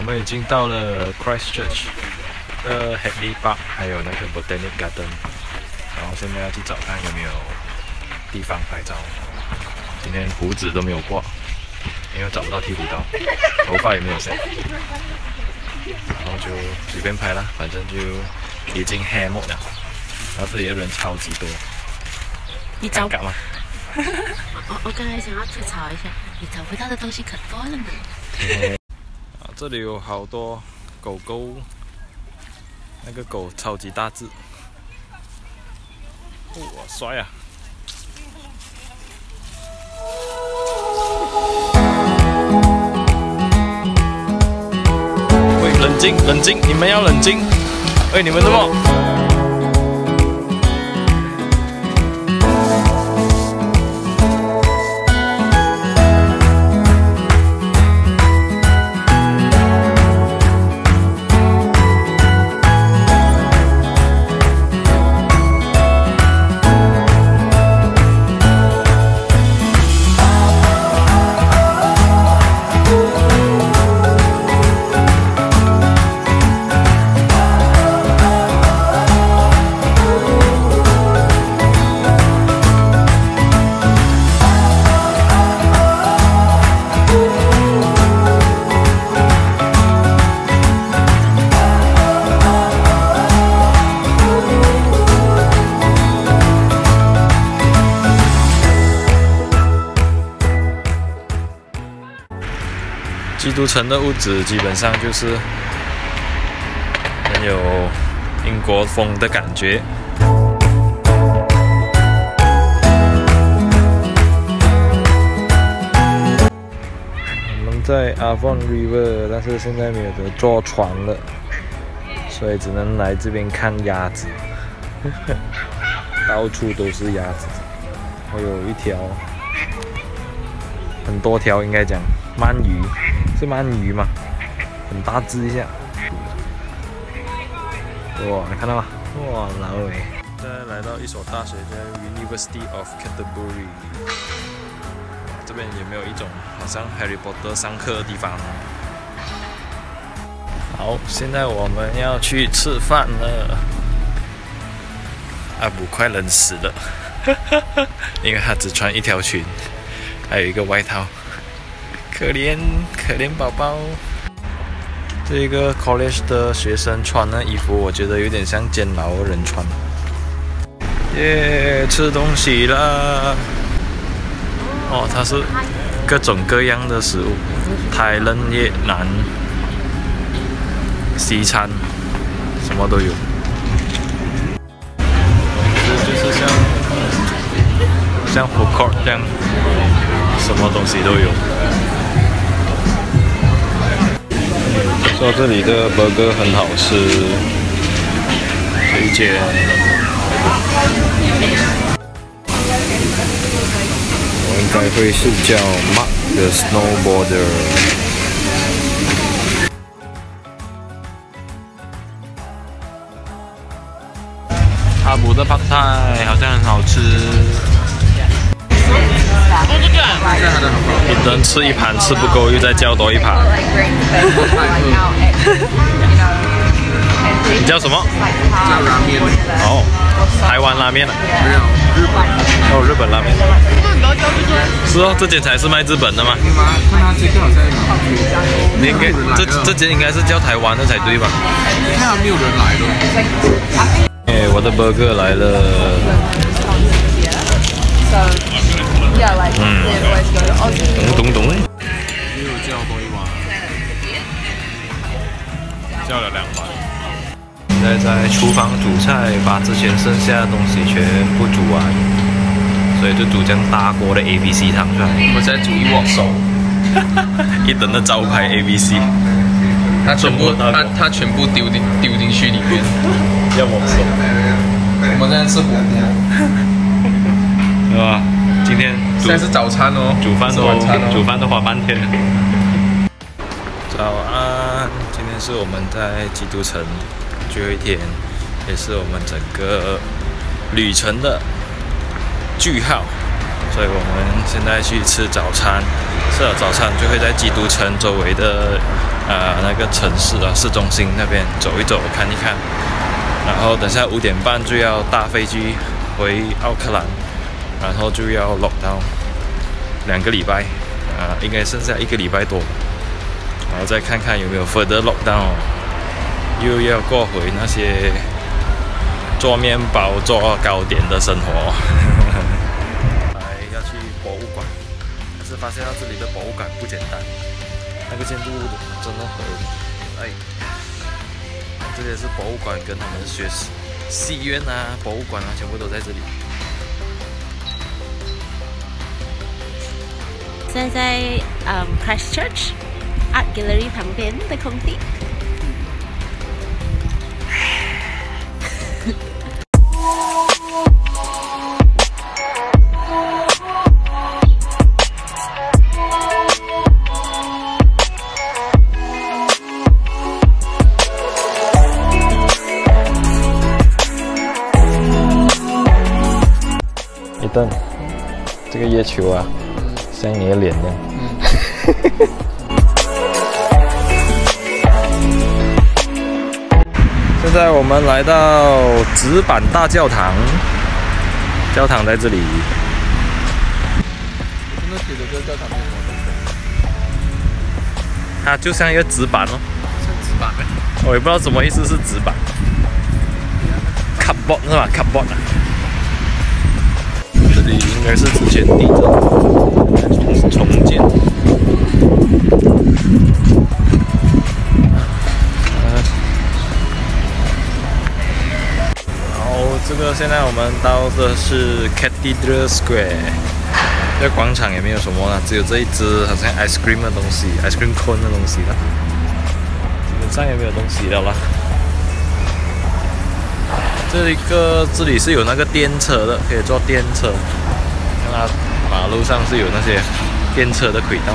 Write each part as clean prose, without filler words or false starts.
们已经到了 ChristChurch 的 Hagley Park， 还有那个 Botanic Garden， 然后现在要去找看有没有地方拍照。今天胡子都没有刮，因为找不到剃胡刀，头发也没有剪，然后就随便拍啦，反正就已经黑幕了。然后这里的人超级多， 你找尴尬吗？ 我刚才想要吐槽一下，你找不到的东西可多了呢。 这里有好多狗狗，那个狗超级大只，哇，帅啊！喂，冷静，冷静，你们要冷静。喂，你们怎么？基督城的屋子基本上就是很有英国风的感觉。我们在 Avon River， 但是现在没有得坐船了，所以只能来这边看鸭子。到处都是鸭子，还有一条，很多条应该讲鳗鱼。是鳗鱼吗？很大只一下。哇，你看到吗？哇，老伟！现在来到一所大学，叫 University of Canterbury。这边有没有一种好像 Harry Potter 上课的地方？好，现在我们要去吃饭了。阿布快冷死了，因为他只穿一条裙，还有一个外套。可怜可怜宝宝，这个 college 的学生穿的衣服，我觉得有点像监牢的人穿。耶，吃东西啦！哦，它是各种各样的食物，泰人、越南、西餐，什么都有。这就是像 food court 这样，什么东西都有。说这里的 burger 很好吃，推荐。我应该会是叫 Mark the Snowboarder。阿布的 Pad Thai 好像很好吃。一人吃一盘吃不够，又再叫多一盘。你叫什么？ 叫拉面。 哦，台湾拉面了。 没有，日本。 哦，日本拉面。是哦，这间才是卖日本的吗？ 看他这个好像你应该这间应该是叫台湾的才对吧？ 看没有人来了。 哎，我的 burger 来了。懂。也有叫多一碗，叫了2碗。现在在厨房煮菜，把之前剩下的东西全部煮完，所以就煮这样大锅的 ABC 汤出来。我在煮一碗手，一等的招牌 ABC， 它全部丢进去里面， 要我手。 我们在吃火锅， 是吧？今天现在是早餐哦， 煮饭都花半天。早安，今天是我们在基督城最后一天，也是我们整个旅程的句号，所以我们现在去吃早餐。吃了早餐就会在基督城周围的那个城市啊，市中心那边走一走，看一看。然后等下5点半就要搭飞机回奥克兰，然后就要 lockdown 2个礼拜，应该剩下1个礼拜多，然后再看看有没有 further lockdown， 又要过回那些做面包、做糕点的生活。要去博物馆，可是发现到这里的博物馆不简单，那个建筑物真的很这里是博物馆，跟他们学戏院啊、博物馆啊，全部都在这里。 现在Christchurch Art Gallery 旁边的空地。 这个月球啊，像你的脸一样。现在我们来到纸板大教堂，教堂在这里。真的觉得这个教堂没什么东西。它就像一个纸板哦。像纸板呗。我也不知道什么意思是纸板。Cardboard 是吧 ？Cardboard 啊。这里应该是之前地震重建。这个现在我们到的是 Cathedral Square， 这个广场也没有什么啦，只有这一只好像 ice cream 的东西 ，ice cream cone 的东西啦，基本上也没有东西了啦。这里是有那个电车的，可以坐电车。看它马路上是有那些电车的轨道。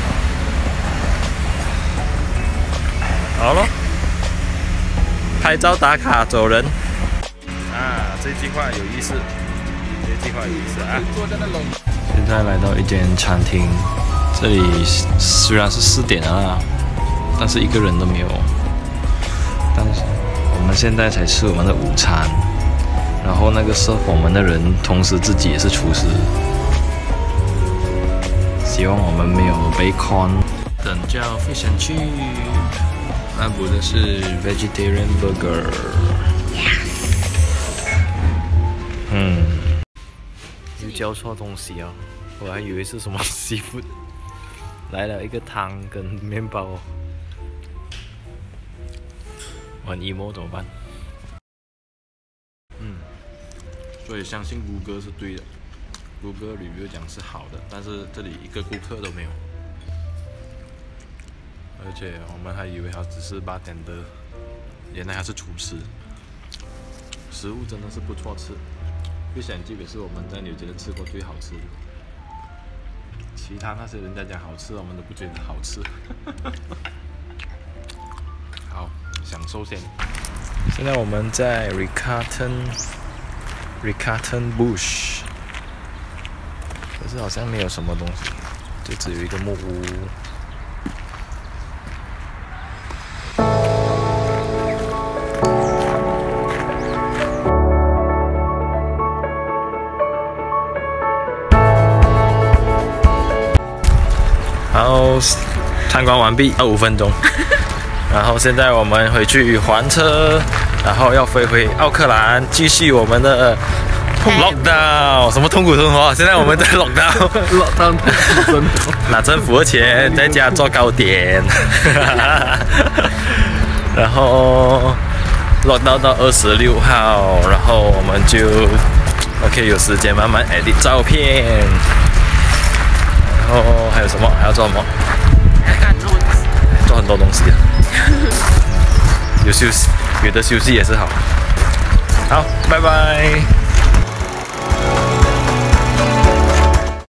好咯，拍照打卡走人。这句话有意思，这句话有意思啊！现在来到一间餐厅，这里虽然是4点了，但是一个人都没有。但是我们现在才吃我们的午餐，然后那个serve我们的人，同时自己也是厨师。希望我们没有 bacon。等叫 fish and chip， 那补的是 vegetarian burger。又叫错东西啊！我还以为是什么seafood，来了一个汤跟面包，我很 emo 怎么办？所以相信谷歌是对的，谷歌 review 讲是好的，但是这里一个顾客都没有，而且我们还以为他只是bartender，原来他是厨师。食物真的是不错吃。fish and chip也是我们在纽西兰吃过最好吃的，其他那些人家讲好吃，我们都不觉得好吃。好，享受先。现在我们在 Riccarton Bush， 可是好像没有什么东西，就只有一个木屋。然后参观完毕，25分钟。然后现在我们回去还车，然后要飞回奥克兰，继续我们的 lockdown。什么痛苦生活？现在我们在 lockdown， 拿政府的钱，在家做糕点。然后 lockdown 到26号，然后我们就 OK 有时间慢慢 edit 照片。然后还有什么？还要做什么？做很多东西。有休息，有的休息也是好。好，拜拜。